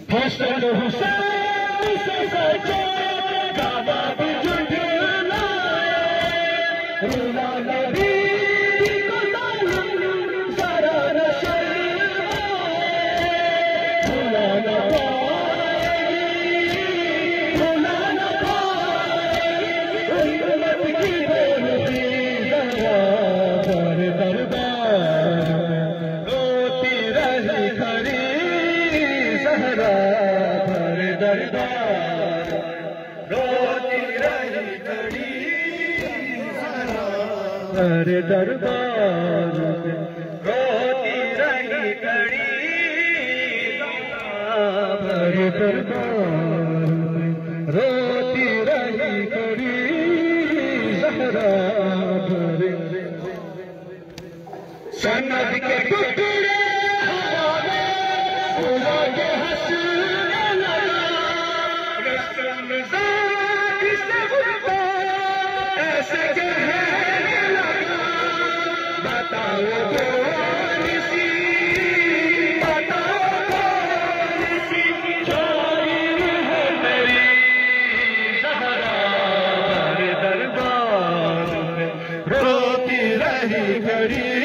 हसन हुसैन से सचे दावा भी झुठलाए, रुला नबी को तालीम जरा न शर्माए, भुला न पाएगी, भुला न पाएगी उम्मत की बेनती जरा दर दरबार रोती रही खड़ी सहरा भर दरबार, रोती रही खड़ी सहरा भर दरबार, रोती रही खड़ी सहरा भर दरबार, रोती रही खड़ी सहरा भर। सनद के टुकड़े हवा में उड़ा के हंसने लगा, रस्म ज़ात से उनको ऐसे कहने लगा, बताओ कौन सी, बताओ कौन सी जाहिर है मेरी ज़हरा भर दरबार में रोती रही घड़ी